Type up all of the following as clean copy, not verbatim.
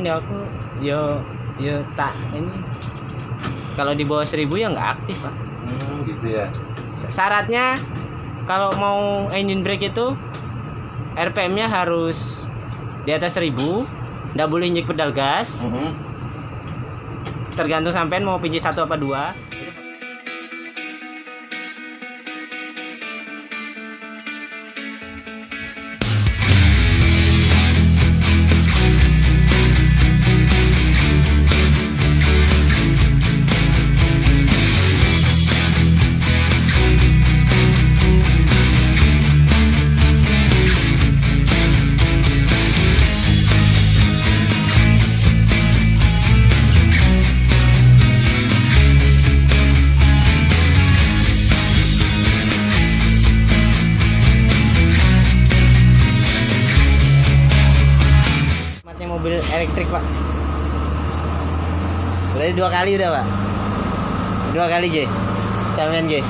Ini aku yo tak ini kalau di bawah 1000 ya nggak aktif Pak. Gitu ya. Syaratnya kalau mau engine brake itu RPM-nya harus di atas 1000, nggak boleh injek pedal gas. Tergantung sampean mau pinci 1 apa 2. Mobil elektrik Pak. Berarti 2 kali udah Pak. 2 kali G. Sampean G.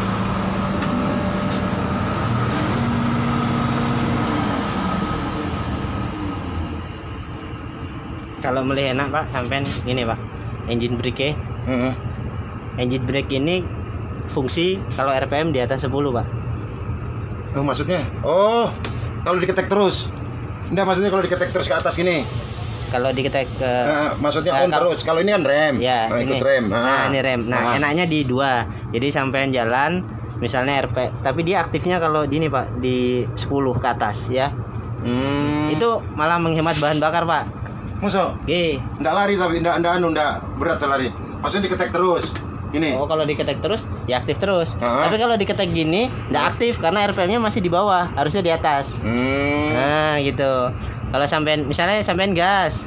Kalau milih enak Pak, sampean gini Pak. Engine brake. Engine brake ini fungsi kalau RPM di atas 10 Pak. Oh maksudnya? Oh, kalau diketek terus. Enggak, maksudnya kalau diketek terus ke atas gini. Kalau diketek ke maksudnya on terus. Kalau ini kan rem. Ya, ini. Ikut rem. Nah, ini rem. Nah, enaknya di 2. Jadi sampean jalan misalnya tapi dia aktifnya kalau di ini Pak, di 10 ke atas ya. Itu malah menghemat bahan bakar Pak. Masa? Enggak lari tapi enggak berat lari. Maksudnya diketek terus. Ini. Oh, kalau diketek terus ya aktif terus. Tapi kalau diketek gini enggak aktif karena RPM-nya masih di bawah, harusnya di atas. Nah, gitu. Kalau sampean misalnya sampean gas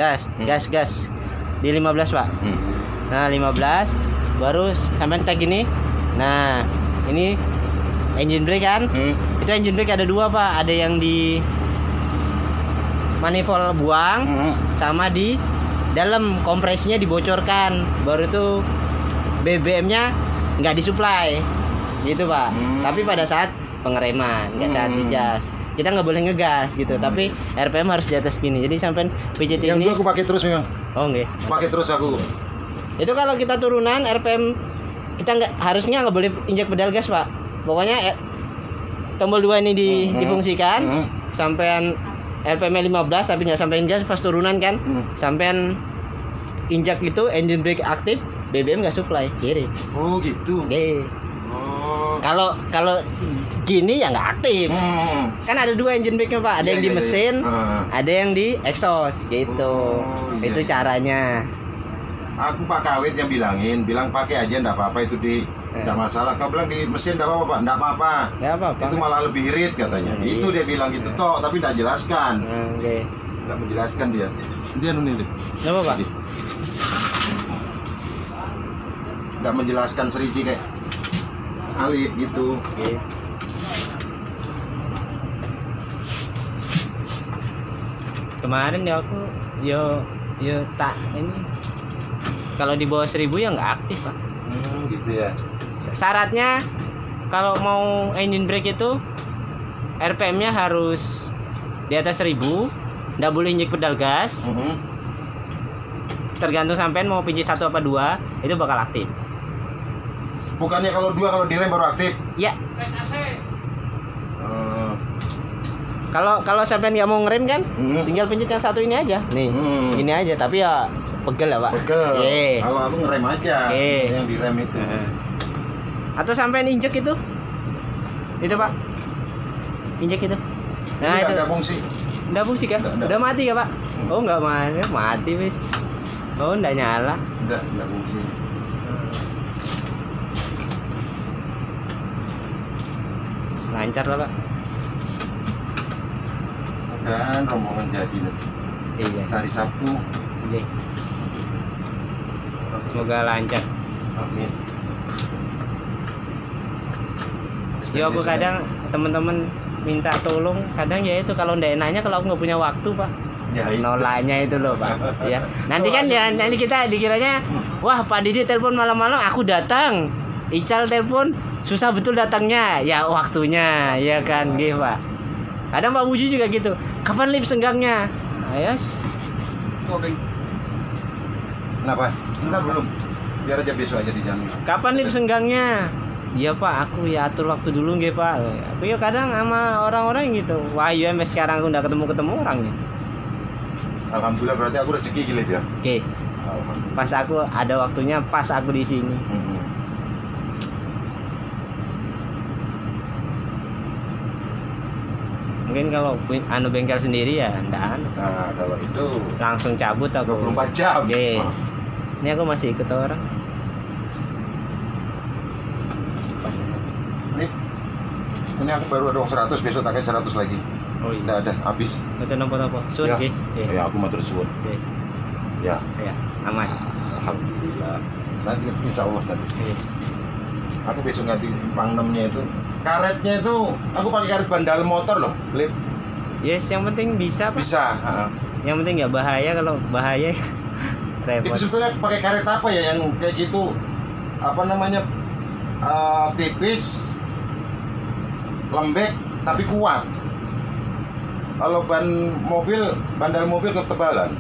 di 15 Pak. Nah 15 baru sampean tag gini. Nah ini engine brake kan. Itu engine brake ada 2 Pak. Ada yang di manifold buang sama di dalam kompresinya dibocorkan. Baru tuh BBM-nya nggak disuplai gitu Pak. Tapi pada saat pengereman, nggak saat digas. Kita nggak boleh ngegas gitu, tapi RPM harus di atas gini. Jadi sampai pijit yang ini. Yang aku pakai terus memang. Oh nggih. Pakai terus aku. Itu kalau kita turunan RPM kita harusnya nggak boleh injak pedal gas Pak. Pokoknya tombol 2 ini difungsikan. Sampean RPM 15 tapi nggak sampein gas pas turunan kan. Sampean injak itu engine brake aktif, BBM nggak supply kiri. Oh gitu. Kalau gini ya nggak aktif. Kan ada 2 engine brake-nya Pak. Ada yang di mesin, ada yang di exhaust gitu. Itu caranya. Aku Pak Kawit yang bilang pakai aja nggak apa-apa itu nggak masalah. Kau bilang di mesin nggak apa-apa Pak, nggak apa-apa. Nggak apa-apa. Itu malah lebih irit katanya. Itu dia bilang gitu toh, tapi nggak jelaskan. Nggak menjelaskan dia. Dia nih. Nggak apa-apa. Nggak menjelaskan serinci kayak Alif gitu. Kemarin ya aku yo tak ini kalau di bawah 1000 ya nggak aktif Pak. Gitu ya. Syaratnya kalau mau engine brake itu RPM-nya harus di atas 1000, nggak boleh injek pedal gas. Tergantung sampean mau pinci 1 apa 2, itu bakal aktif. Bukannya kalau 2 kalau direm baru aktif? Ya. Kalau sampean nggak mau ngerem kan, tinggal pencet yang 1 ini aja. Nih, ini aja. Tapi ya pegel ya Pak. Pegel. Kalau aku ngerem aja, yang direm itu. Atau sampean injek itu Pak. Injek itu. Nah itu. Ada fungsi. Nggak fungsi kan? Udah mati ya Pak? Oh nggak mati wis. Oh nggak nyala. Nggak fungsi. Lancar lah Pak. Dan rombongan jadi nanti. Iya. Hari Sabtu. Iya. Semoga lancar. Amin. Ya aku kadang teman-teman minta tolong, kadang ya itu kalau ndak enaknya kalau aku nggak punya waktu Pak. Ya, nolaknya itu loh Pak. Ya. Nanti kan ya nanti kita dikiranya wah Pak Didi telepon malam-malam aku datang. Ical telepon susah betul datangnya. Ya waktunya ya kan gitu Pak. Kadang Pak Muji juga gitu. Kapan lip senggangnya? Ayas. Beng. Kenapa? Bentar belum. Biar aja besok aja dijamin. Kapan nih senggangnya? Iya Pak, aku ya atur waktu dulu nggih Pak. Aku ya kadang sama orang-orang gitu. Wah iya sampai sekarang aku nggak ketemu orangnya. Alhamdulillah berarti aku rezeki gile ya. Oke, Alhamdulillah. pas aku ada waktunya, pas aku di sini. Mungkin kalau anu bengkel sendiri ya ndak anu. Nah, kalau itu Langsung cabut aku. 24 jam. Oke. Oh. Ini aku masih ikut orang. Ini aku baru ada uang 100, besok tak kayak 100 lagi. Oh iya. Tidak ada, habis. Itu nopo-nopo. Sun Ya. nggih. Nggih. Ya, aku matur suwun. Nggih. Ya, Ya, aman. alhamdulillah. Nanti insya Allah nanti. Nggih. Aku besok ganti simpang 6-nya itu. Karetnya itu aku pakai karet bandal motor loh, lip. Yes, yang penting bisa Pak. Bisa. Yang penting nggak bahaya, kalau bahaya Itu repot. sebetulnya pakai karet apa ya yang kayak gitu? Apa namanya? Tipis, lembek tapi kuat. Kalau bandal mobil ketebalan.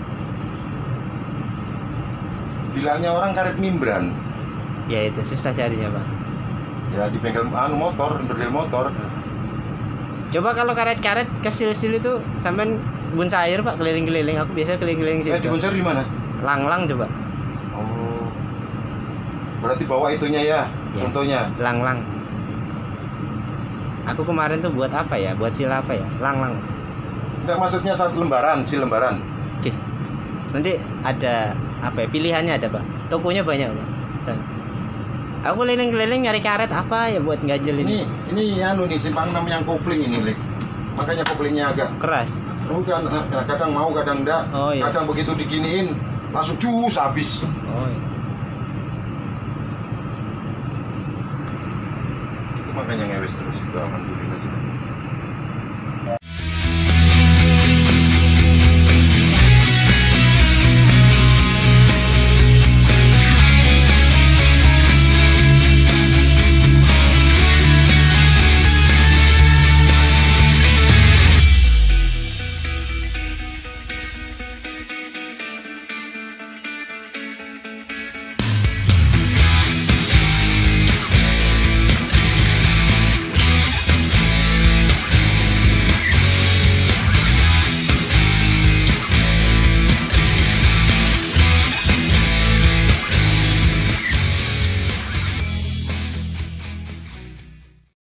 Bilangnya orang karet membran. Ya itu susah carinya Pak. Ya di bengkel motor, berdil motor. Coba kalau karet-karet kecil-kecil itu sampean kebun sayur Pak, keliling-keliling. Aku biasa keliling-keliling Di situ. Boncar di mana? Lang-lang coba. Oh. Berarti bawa itunya ya, Ya. contohnya. Lang-lang. Aku kemarin tuh buat apa ya? Buat sil apa ya? Lang-lang. Enggak, maksudnya satu lembaran, si lembaran. Oke. Nanti ada apa ya? Pilihannya ada Pak. Tokonya banyak Pak. Sana. Aku keliling-keliling nyari karet apa ya buat ganjel ini. Ini anu nih simpang 6 yang kopling ini, Lek. Makanya koplingnya agak Keras. bukan kadang mau kadang enggak. Oh, iya. Kadang begitu diginiin langsung cus habis. Oh. Iya. Itu makanya ngewes terus itu alhamdulillah.